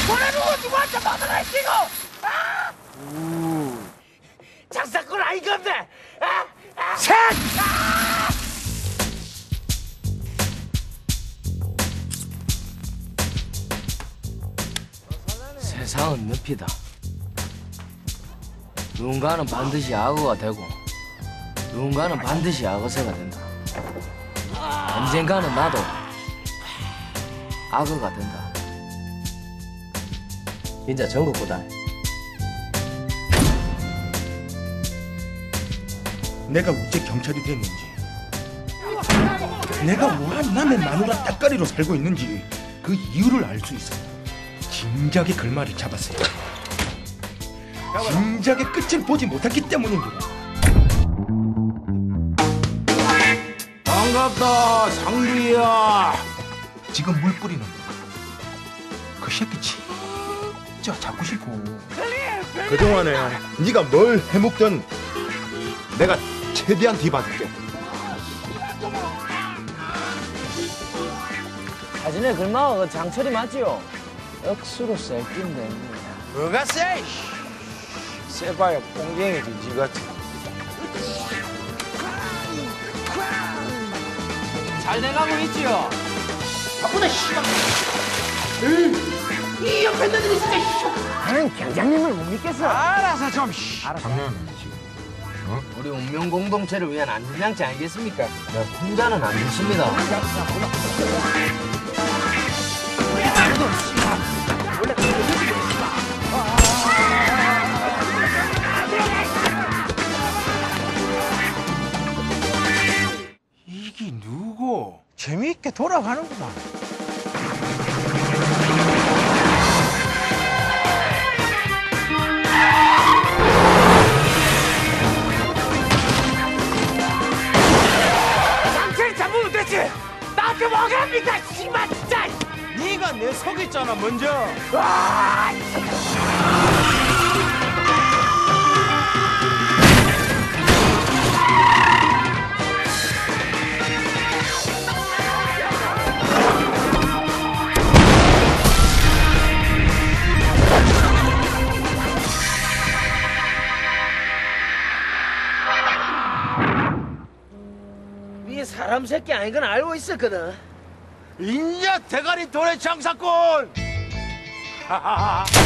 보내놓고 누구한테 받으라 했지고! 아! 장사꾼 아니건데! 아! 셋! 아! 세상은 늪이다. 누군가는 반드시 악어가 되고 누군가는 반드시 악어새가 된다. 언젠가는 나도 악어가 된다. 진짜 전국보다. 내가 어째 경찰이 됐는지, 내가 왜 남의 마누라 따까리로 살고 있는지 그 이유를 알 수 있어. 진작에 결말을 잡았어요. 진작에 끝을 보지 못했기 때문입니다. 반갑다, 상두야. 지금 물 뿌리는 그 새끼 진짜 잡고 싶고. 그동안에 네가 뭘 해먹든 내가 최대한 뒤봐줄게. 사진에 글마가 그 장철이 맞지요? 억수로 쎄낀데. 뭐가 쎄? 쎄봐야 뽕쟁이지, 니같이. 잘 돼가고 있지요? 바쁘다, 씨발. 이 옆에 애들이 진짜, 나는 경장님을 못 믿겠어. 알아서 좀, 알았어. 장난하네 지금. 우리 운명 공동체를 위한 안전장치 아니겠습니까? 혼자는 안 좋습니다. 이게 누구? 재미있게 돌아가는구만. 장철 잡으면 되지. 나한테 뭐합니까, 씨발 진짜. 네가 내 속였잖아 먼저. 와! 네 사람 새끼 아닌 건 알고 있었거든. 인자 대가리 도래 장사꾼. 하하하.